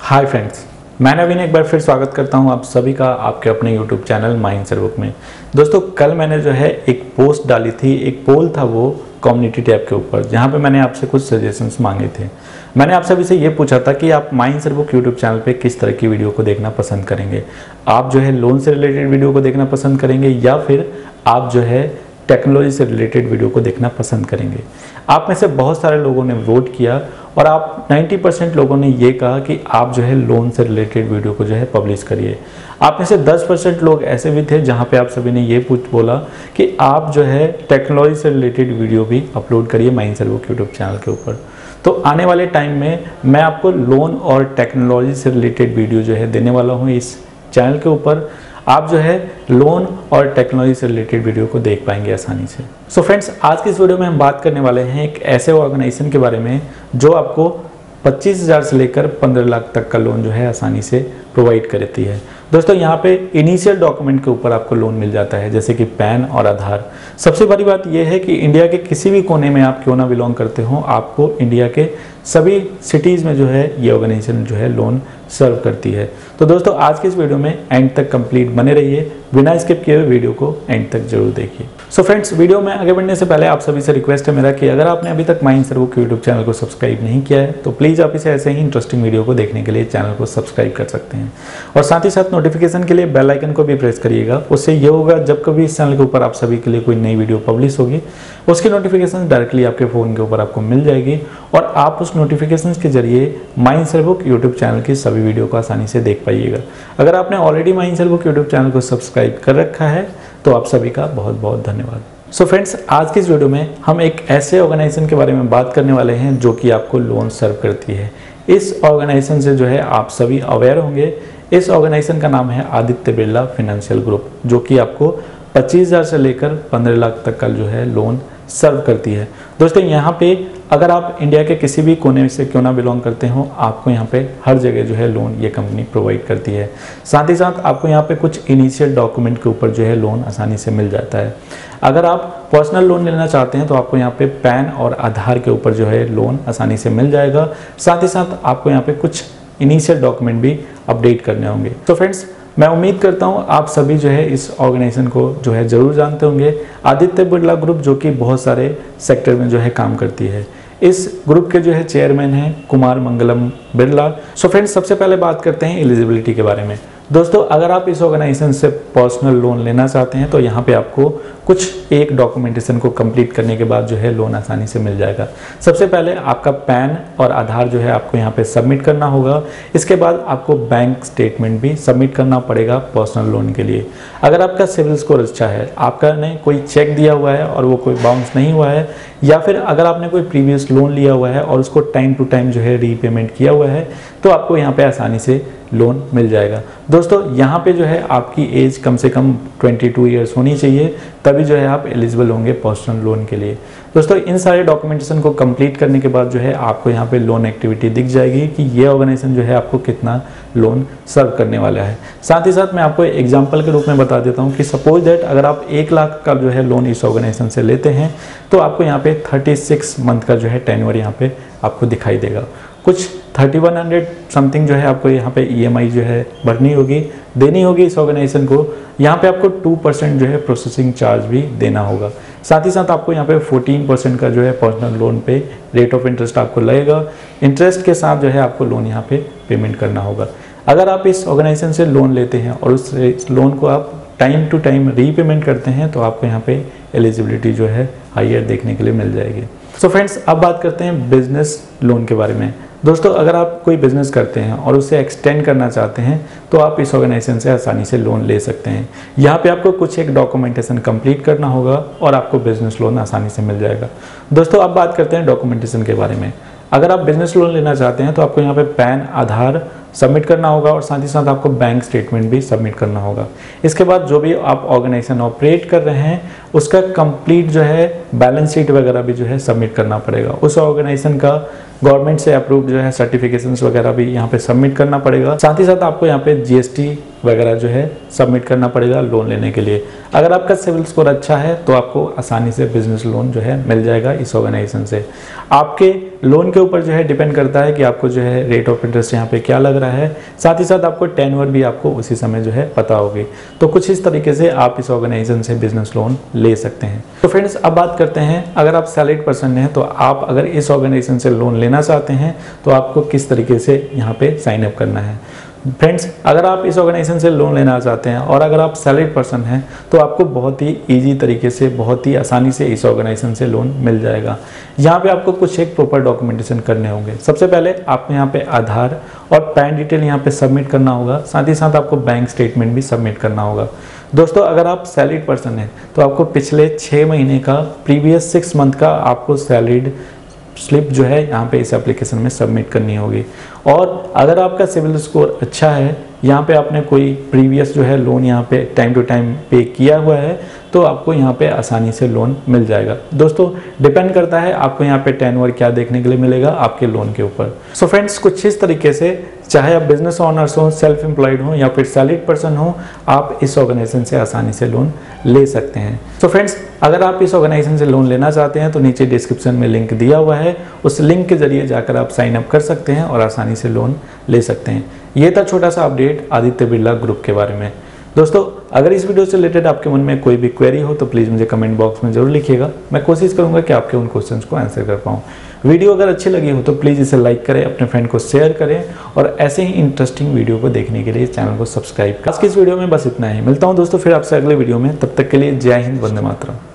Hi friends, मैं नवीन एक बार फिर स्वागत करता हूं आप सभी का आपके अपने YouTube channel my answer book में। दोस्तों, कल मैंने जो है एक पोस्ट डाली थी, एक पोल था वो कम्युनिटी टैब के ऊपर, जहां पे मैंने आपसे कुछ सजेशंस मांगे थे। मैंने आप सभी से ये पूछा था कि आप my answer book YouTube channel पे किस तरह की वीडियो को देखना पसंद करेंगे। आप जो है लोन से रिलेटेड वीडियो को देखना पसंद करेंगे या फिर आप जो है टेक्नोलॉजी से रिलेटेड वीडियो को देखना पसंद करेंगे। आप में से बहुत सारे लोगों ने वोट किया और आप 90% लोगों ने ये कहा कि आप जो है लोन से रिलेटेड वीडियो को जो है पब्लिश करिए। आप में से 10% लोग ऐसे भी थे जहां पे आप सभी ने ये बोला कि आप जो है टेक्नोलॉजी से रिलेटेड वीडियो भी अपलोड करिए my answer book YouTube channel के ऊपर। तो आने वाले टाइम में मैं आपको लोन और टेक्नोलॉजी से रिलेटेड वीडियो जो है देने वाला हूँ इस चैनल के ऊपर। आप जो है लोन और टेक्नोलॉजी से रिलेटेड वीडियो को देख पाएंगे आसानी से। सो फ्रेंड्स, आज की इस वीडियो में हम बात करने वाले हैं एक ऐसे ऑर्गेनाइजेशन के बारे में जो आपको 25,000 से लेकर 15 लाख तक का लोन जो है आसानी से प्रोवाइड करती है। दोस्तों, यहाँ पे इनिशियल डॉक्यूमेंट के ऊपर आपको लोन मिल जाता है, जैसे कि पैन और आधार। सबसे बड़ी बात यह है कि इंडिया के किसी भी कोने में आप क्यों ना बिलोंग करते हो, आपको इंडिया के सभी सिटीज़ में जो है ये ऑर्गेनाइजेशन जो है लोन सर्व करती है। तो दोस्तों, आज की इस वीडियो में एंड तक कंप्लीट बने रहिए, बिना स्किप किए हुए वीडियो को एंड तक जरूर देखिए। सो फ्रेंड्स, वीडियो में आगे बढ़ने से पहले आप सभी से रिक्वेस्ट है मेरा कि अगर आपने अभी तक my answer book YouTube channel को सब्सक्राइब नहीं किया है तो प्लीज़ आप इसे ऐसे ही इंटरेस्टिंग वीडियो को देखने के लिए चैनल को सब्सक्राइब कर सकते हैं और साथ ही साथ नोटिफिकेशन के लिए बेल आइकन को भी प्रेस करिएगा। उससे ये होगा जब कभी इस चैनल के ऊपर आप सभी के लिए कोई नई वीडियो पब्लिश होगी उसकी नोटिफिकेशन डायरेक्टली आपके फ़ोन के ऊपर आपको मिल जाएगी और आप उस नोटिफिकेशन के जरिए my answer book YouTube channel की सभी वीडियो को आसानी से देख पाइएगा। अगर आपने already my answer book YouTube channel को सब्सक्राइब कर रखा है तो आप सभी का बहुत बहुत धन्यवाद। सो फ्रेंड्स, आज की इस वीडियो में हम एक ऐसे ऑर्गेनाइजेशन के बारे में बात करने वाले हैं जो कि आपको लोन सर्व करती है। इस ऑर्गेनाइजेशन से जो है आप सभी अवेयर होंगे। इस ऑर्गेनाइजेशन का नाम है आदित्य बिरला फाइनेंशियल ग्रुप, जो कि आपको 25,000 से लेकर 15 लाख तक का जो है लोन सर्व करती है। दोस्तों, यहाँ पे अगर आप इंडिया के किसी भी कोने से क्यों ना बिलोंग करते हो, आपको यहाँ पे हर जगह जो है लोन ये कंपनी प्रोवाइड करती है। साथ ही साथ आपको यहाँ पे कुछ इनिशियल डॉक्यूमेंट के ऊपर जो है लोन आसानी से मिल जाता है। अगर आप पर्सनल लोन लेना चाहते हैं तो आपको यहाँ पे पैन और आधार के ऊपर जो है लोन आसानी से मिल जाएगा। साथ ही साथ आपको यहाँ पे कुछ इनिशियल डॉक्यूमेंट भी अपडेट करने होंगे। तो फ्रेंड्स, मैं उम्मीद करता हूँ आप सभी जो है इस ऑर्गेनाइजेशन को जो है ज़रूर जानते होंगे। आदित्य बिरला ग्रुप जो कि बहुत सारे सेक्टर में जो है काम करती है। इस ग्रुप के जो है चेयरमैन हैं कुमार मंगलम बिरला। सो फ्रेंड्स, सबसे पहले बात करते हैं एलिजिबिलिटी के बारे में। दोस्तों, अगर आप इस ऑर्गेनाइजेशन से पर्सनल लोन लेना चाहते हैं तो यहाँ पे आपको कुछ एक डॉक्यूमेंटेशन को कंप्लीट करने के बाद जो है लोन आसानी से मिल जाएगा। सबसे पहले आपका पैन और आधार जो है आपको यहाँ पे सबमिट करना होगा। इसके बाद आपको बैंक स्टेटमेंट भी सबमिट करना पड़ेगा पर्सनल लोन के लिए। अगर आपका सिविल स्कोर अच्छा है, आपका ने कोई चेक दिया हुआ है और वो कोई बाउंस नहीं हुआ है, या फिर अगर आपने कोई प्रीवियस लोन लिया हुआ है और उसको टाइम टू टाइम जो है रीपेमेंट किया हुआ है, तो आपको यहाँ पे आसानी से लोन मिल जाएगा। दोस्तों, यहाँ पे जो है आपकी एज कम से कम 22 ईयर्स होनी चाहिए, तभी जो है आप एलिजिबल होंगे पर्सनल लोन के लिए। दोस्तों, इन सारे डॉक्यूमेंटेशन को कंप्लीट करने के बाद जो है आपको यहाँ पे लोन एक्टिविटी दिख जाएगी कि ये ऑर्गेनाइजेशन जो है आपको कितना लोन सर्व करने वाला है। साथ ही साथ मैं आपको एग्जांपल के रूप में बता देता हूँ कि सपोज दैट अगर आप 1 लाख का जो है लोन इस ऑर्गेनाइजेशन से लेते हैं तो आपको यहाँ पे 36 मंथ का जो है टेन्योर यहाँ पे आपको दिखाई देगा। कुछ 3100 समथिंग जो है आपको यहाँ पे EMI जो है भरनी होगी, देनी होगी इस ऑर्गेनाइजेशन को। यहाँ पे आपको 2% जो है प्रोसेसिंग चार्ज भी देना होगा। साथ ही साथ आपको यहाँ पे 14% का जो है पर्सनल लोन पे रेट ऑफ इंटरेस्ट आपको लगेगा। इंटरेस्ट के साथ जो है आपको लोन यहाँ पे पेमेंट करना होगा। अगर आप इस ऑर्गेनाइजेशन से लोन लेते हैं और उस लोन को आप टाइम टू टाइम रीपेमेंट करते हैं तो आपको यहाँ पे एलिजिबिलिटी जो है हायर देखने के लिए मिल जाएगी। सो फ्रेंड्स, अब बात करते हैं बिजनेस लोन के बारे में। दोस्तों, अगर आप कोई बिजनेस करते हैं और उसे एक्सटेंड करना चाहते हैं तो आप इस ऑर्गेनाइजेशन से आसानी से लोन ले सकते हैं। यहाँ पे आपको कुछ एक डॉक्यूमेंटेशन कंप्लीट करना होगा और आपको बिजनेस लोन आसानी से मिल जाएगा। दोस्तों, अब बात करते हैं डॉक्यूमेंटेशन के बारे में। अगर आप बिजनेस लोन लेना चाहते हैं तो आपको यहाँ पे पैन आधार सबमिट करना होगा और साथ ही साथ आपको बैंक स्टेटमेंट भी सबमिट करना होगा। इसके बाद जो भी आप ऑर्गेनाइजेशन ऑपरेट कर रहे हैं उसका कंप्लीट जो है बैलेंस शीट वगैरह भी जो है सबमिट करना पड़ेगा। उस ऑर्गेनाइजेशन का गवर्नमेंट से अप्रूव्ड जो है सर्टिफिकेशंस वगैरह भी यहाँ पे सबमिट करना पड़ेगा। साथ ही साथ आपको यहाँ पे जीएसटी वगैरह जो है सबमिट करना पड़ेगा लोन लेने के लिए। अगर आपका सिविल स्कोर अच्छा है तो आपको आसानी से बिजनेस लोन जो है मिल जाएगा इस ऑर्गेनाइजेशन से। आपके लोन के ऊपर जो है डिपेंड करता है कि आपको जो है रेट ऑफ इंटरेस्ट यहाँ पे क्या लग रहा है, साथ ही साथ आपको टेन्योर भी आपको उसी समय जो है पता होगी। तो कुछ इस तरीके से आप इस ऑर्गेनाइजेशन से बिजनेस लोन ले सकते हैं। तो फ्रेंड्स अब बात करते हैं, अगर आप सैलरीड पर्सन हैं तो आप अगर इस ऑर्गेनाइजेशन से लोन लेना चाहते हैं तो आपको किस तरीके से यहाँ पे साइन अप करना है। फ्रेंड्स अगर आप इस ऑर्गेनाइजेशन से लोन लेना चाहते हैं और अगर आप सैलरीड पर्सन हैं तो आपको बहुत ही इजी तरीके से, बहुत ही आसानी से इस ऑर्गेनाइजेशन से लोन मिल जाएगा। यहाँ पे आपको कुछ एक प्रॉपर डॉक्यूमेंटेशन करने होंगे। सबसे पहले आपको यहाँ पे आधार और पैन डिटेल यहाँ पे सबमिट करना होगा, साथ ही साथ आपको बैंक स्टेटमेंट भी सबमिट करना होगा। दोस्तों अगर आप सैलरीड पर्सन हैं तो आपको पिछले 6 महीने का, प्रीवियस 6 मंथ का आपको सैलरीड स्लिप जो है यहाँ पे इस एप्लीकेशन में सबमिट करनी होगी। और अगर आपका सिविल स्कोर अच्छा है, यहाँ पे आपने कोई प्रीवियस जो है लोन यहाँ पे टाइम टू टाइम पे किया हुआ है, तो आपको यहाँ पे आसानी से लोन मिल जाएगा। दोस्तों डिपेंड करता है आपको यहाँ पे टेन्योर क्या देखने के लिए मिलेगा आपके लोन के ऊपर। सो फ्रेंड्स कुछ इस तरीके से, चाहे आप बिजनेस ओनर्स हो, सेल्फ एम्प्लॉयड हो या फिर सैलरीड पर्सन हो, आप इस ऑर्गेनाइजेशन से आसानी से लोन ले सकते हैं। तो फ्रेंड्स अगर आप इस ऑर्गेनाइजेशन से लोन लेना चाहते हैं तो नीचे डिस्क्रिप्शन में लिंक दिया हुआ है, उस लिंक के जरिए जाकर आप साइन अप कर सकते हैं और आसानी से लोन ले सकते हैं। ये था छोटा सा अपडेट आदित्य बिरला ग्रुप के बारे में। दोस्तों अगर इस वीडियो से रिलेटेड आपके मन में कोई भी क्वेरी हो तो प्लीज़ मुझे कमेंट बॉक्स में जरूर लिखिएगा। मैं कोशिश करूंगा कि आपके उन क्वेश्चंस को आंसर कर पाऊँ। वीडियो अगर अच्छी लगी हो तो प्लीज़ इसे लाइक करें, अपने फ्रेंड को शेयर करें और ऐसे ही इंटरेस्टिंग वीडियो को देखने के लिए चैनल को सब्सक्राइब करें। आज की इस वीडियो में बस इतना ही। मिलता हूँ दोस्तों फिर आपसे अगले वीडियो में, तब तक के लिए जय हिंद, वंदे मातरम।